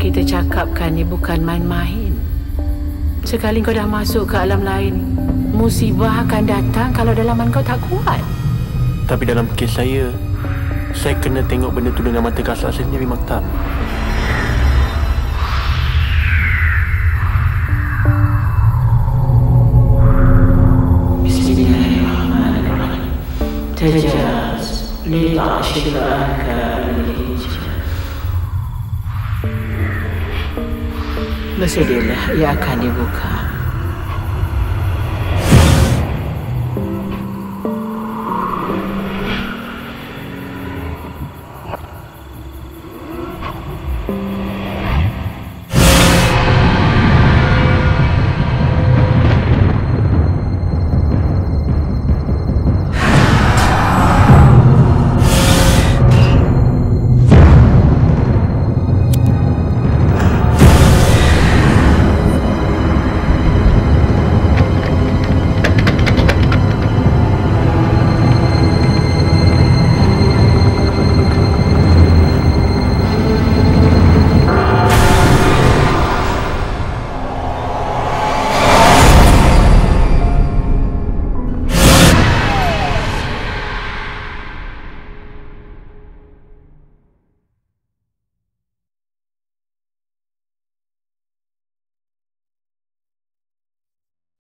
kita cakapkan ni bukan main-main. Sekali kau dah masuk ke alam lain, musibah akan datang kalau dalaman kau tak kuat. Tapi dalam kes saya kena tengok benda tu dengan mata kasar sendiri, Maktab. Bismillahirrahmanirrahim. Tajaz lil'ashiraka ALHijab. Bersedihlah, ia akan dibuka.